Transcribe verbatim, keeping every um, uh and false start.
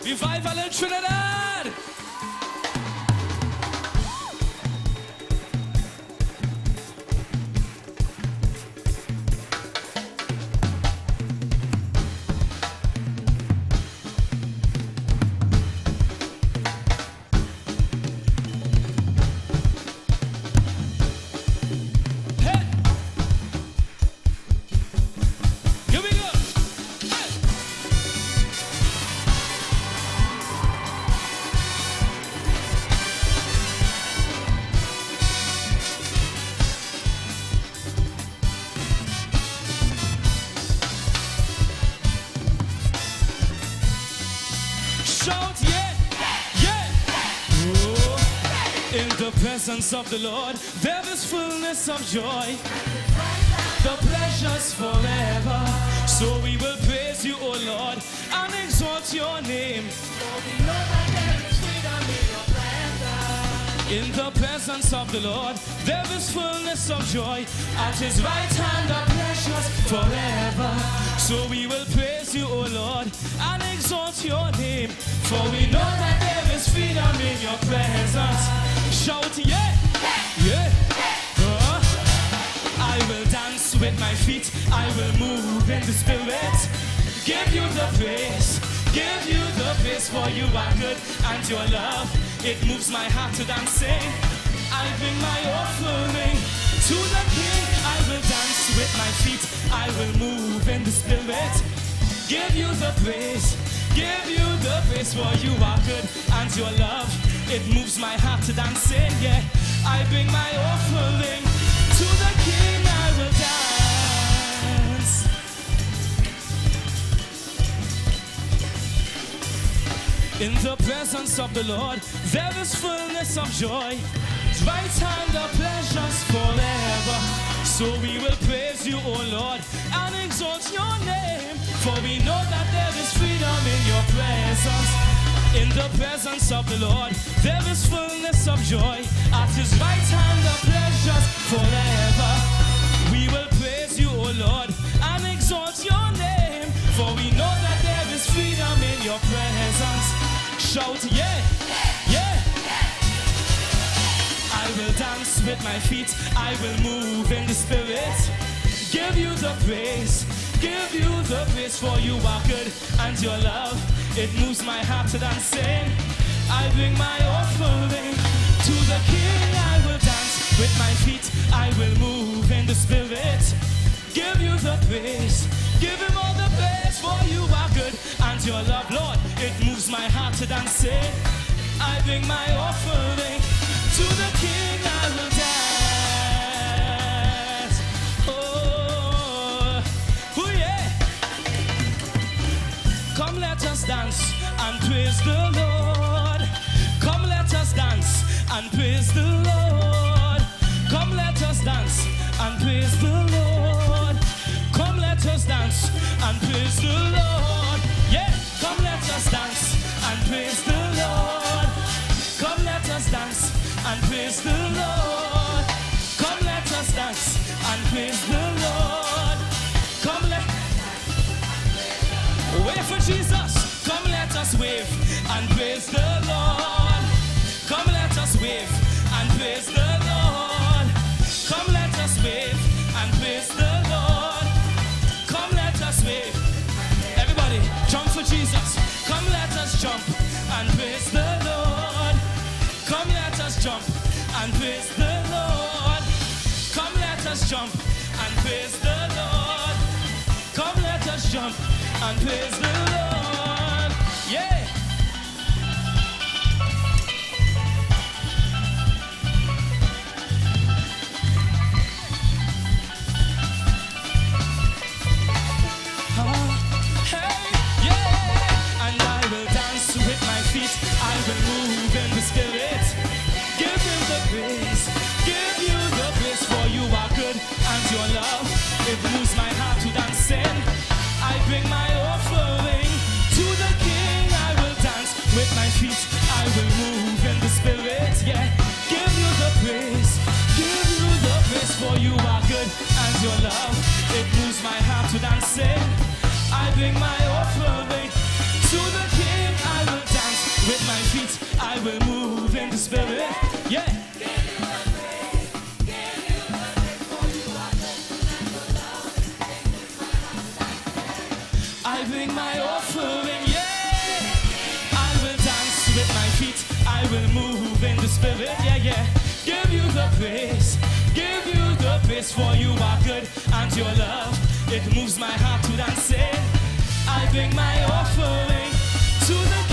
Revival in Trinidad. Shout, yeah, yeah. Oh, in the presence of the Lord, there is fullness of joy. The pleasures forever. So we will praise you, O Lord, and exalt your name. In the presence of the Lord, there is fullness of joy. At his right hand are pleasures forever. So we will praise you, O Lord, and exalt your name. For we know that there is freedom in your presence. Shout, yeah, yeah. Uh, I will dance with my feet. I will move in the spirit. Give you the praise. Give you the praise, for you are good and your love, it moves my heart to dancing. I bring my offering to the King. I will dance with my feet. I will move in the spirit. Give you the praise. Give you the praise, for you are good and your love, it moves my heart to dancing. Yeah, I bring my offering to the King. I will dance. In the presence of the Lord, there is fullness of joy. His right hand are pleasures forever. So we will praise you, O Lord, and exalt your name. For we know that there is freedom in your presence. In the presence of the Lord, there is fullness of joy. At his right hand are pleasures forever. We will praise you, O Lord, and exalt your name. For we know that there is freedom in your presence. Shout, yeah, yeah. I will dance with my feet. I will move in the spirit. Give you the praise. Give you the praise, for you are good and your love, it moves my heart to dancing. I bring my offering to the King. I will dance with my feet. I will move in the spirit. Give you the praise. Give him all the praise, for you are good and your love, Lord, it moves my heart to dancing. I bring my offering to the King. I will dance. Oh, oh yeah. Come, let us dance and praise the Lord. Come, let us dance and praise the Lord. Come, let us dance and praise the Lord. Come, let us dance and praise the Lord. Yeah, come, let us dance and praise the Lord. Come, let us dance and praise the Lord. Come, let us dance and praise the Lord. Come, let wave for Jesus. Come, let us wave and praise the Lord. Come, let us wave and praise the Lord. Come, let us wave and praise the Lord. Come, let us wave. Everybody, jump for Jesus. Come, let us jump and praise the Lord. Come, let us jump and praise the Lord. Come, let us jump and praise the Lord. Come, let us jump and praise the Lord. Yeah. I will move in the spirit. Give him the praise. Give you the praise, for you are good and your love, it moves my heart to dancing. I bring my offering to the King. I will dance with my feet. I will move in the spirit. Yeah, give you the praise. Give you the praise, for you are good and your love, it moves my heart to dancing. I bring my offering to the King. I will the Spirit. Yeah. I bring my offering, yeah. I will dance with my feet. I will move in the Spirit, yeah, yeah. Give you the praise, give you the praise, for you are good and your love, it moves my heart to dance. I bring my offering to the